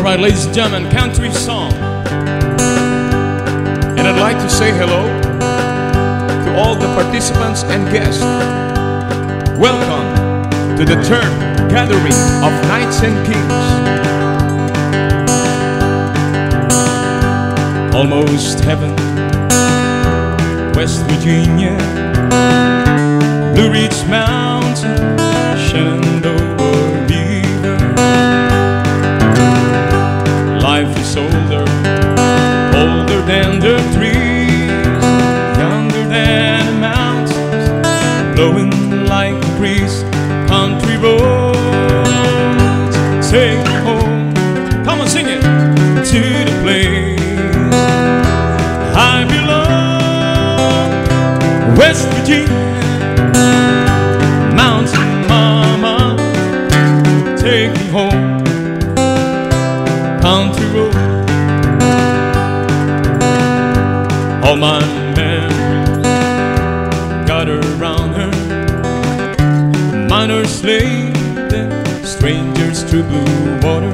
Alright, ladies and gentlemen, country song. And I'd like to say hello to all the participants and guests. Welcome to the third gathering of Knights and Kings. Almost heaven, West Virginia, Blue Ridge Mountain, Shenandoah River. Life is older than the trees, younger than the mountains, blowing like a breeze. Country roads take me home, come on sing it, to the place I belong. West Virginia, mountain mama, take me home. Country road, all my memories gather around her. Miners slave them, strangers through blue water.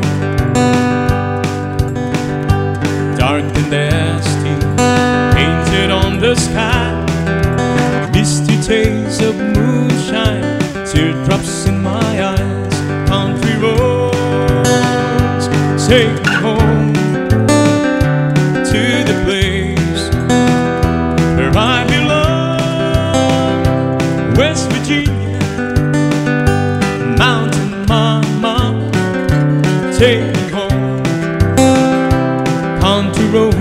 Dark and dusty, painted on the sky, misty taste of moonshine, teardrops in my eyes. Country roads take me home to the place where I belong. West Virginia, mountain mama, take me home. Country road,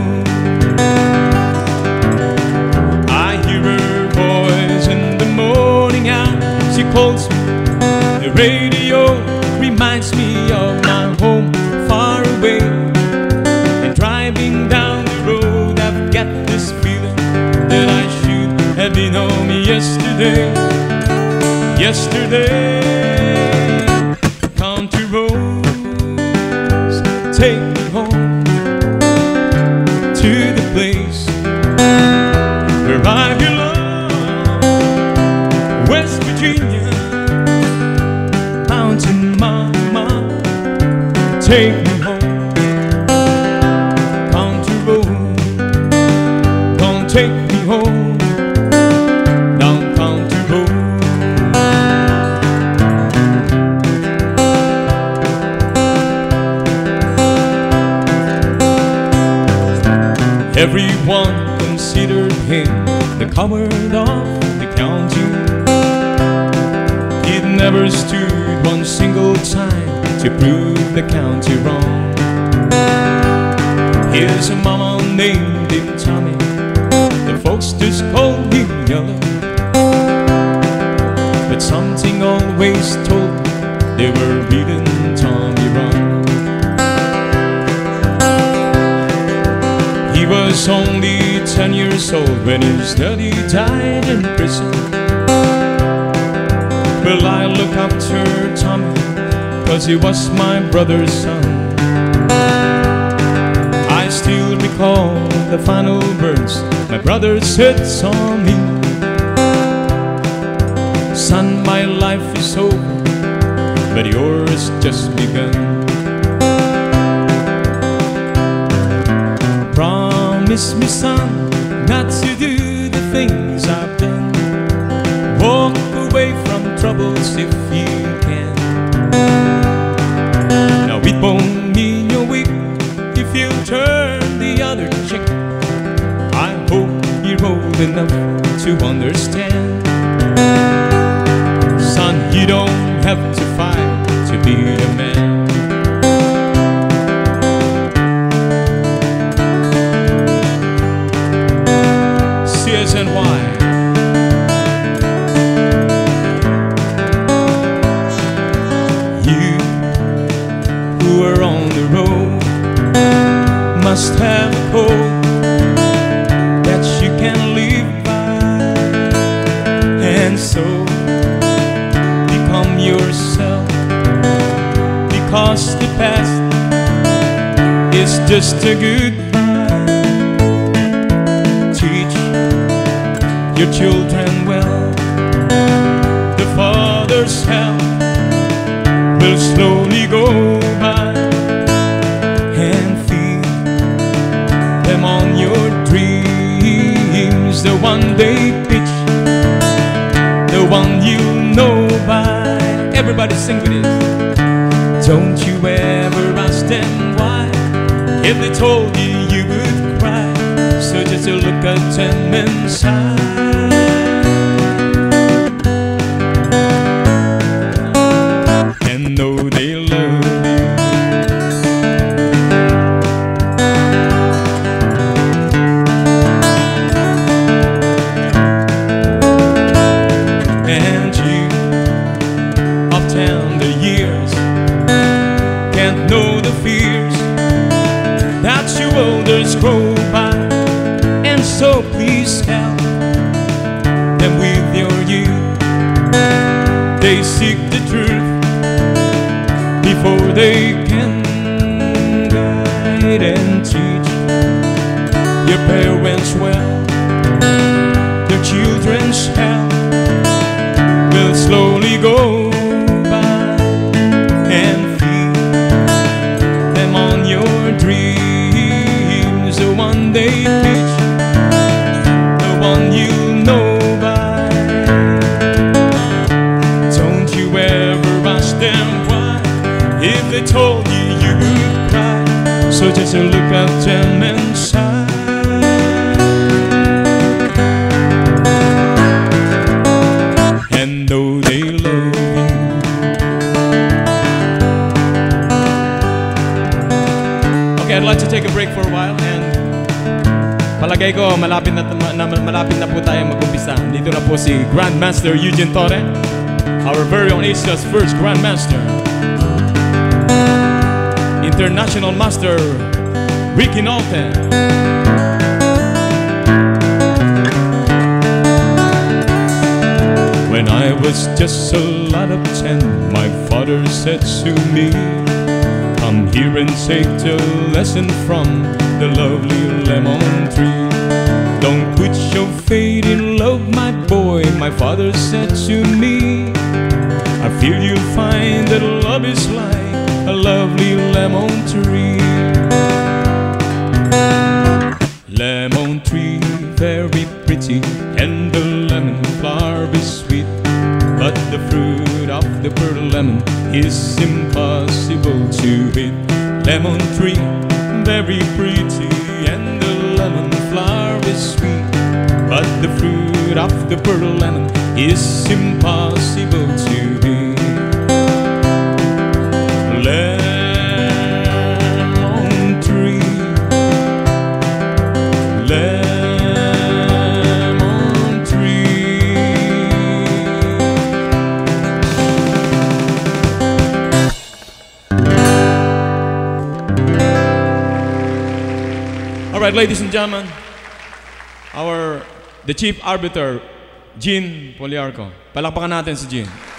I hear her voice in the morning hour. She calls me, the radio reminds me of my home far away. And driving down the road, I've got this feeling that I should have been home yesterday. Country roads take me home to the place where I belong. West Virginia, mountain mama, take me home. Country road, don't take me home down country road. Everyone considered him the coward of the county. He'd never stood one single time to prove the county wrong. His mama named him Tommy, the folks just called him Yellow. But something always told me they were reading Tommy wrong. He was only 10 years old when his daddy died in prison. Well, I look up to Tommy, 'cause he was my brother's son. I still recall the final words my brother said to me. Son, my life is over, but yours just begun. Promise me, son, not to do the things I've done. Walk away from troubles if you can. Now it won't mean you're weak if you turn the other cheek. I hope you're old enough to understand. Son, you don't have to fight to be a man. And why? You who are on the road must have a code that you can live by, and so become yourself, because the past is just a goodbye. Teach your children well, the Father's help will slowly go by. one you know by. Everybody sing with this. Don't you ever ask them why. If they told you, you would cry. So just look at them inside. And know they love you. And you, of tender years, can't know the fears that your elders grow by. And so please help them with your youth. They seek the truth before they can guide and teach your parents well. Their children's hell will slowly go by, and feed them on your dreams. The one they teach, the one you know by. Don't you ever ask them why. If they told you, you would cry. So just look at them inside. And know they love you. Okay, I'd like to take a break for a while, and palagay ko malapit na po tayo mag-umpisa. Dito na po si Grandmaster Eugene Torre, our very own Asia's first Grandmaster. International Master Ricky Nolte. When I was just a lad of 10, my father said to me, come here and take a lesson from the lovely lemon tree. Don't put your faith in love, my boy, my father said to me. I feel you'll find that love is like a lovely lemon tree. Lemon tree, very pretty, and the lemon flower is sweet. But the fruit of the pearl lemon is impossible to eat. Lemon tree, very pretty, and the lemon flower is sweet. But the fruit of the pearl lemon is impossible to eat. Lemon tree, lemon tree. All right, ladies and gentlemen, the chief arbiter, Gene Poliarco. Palakpakan natin si Gene.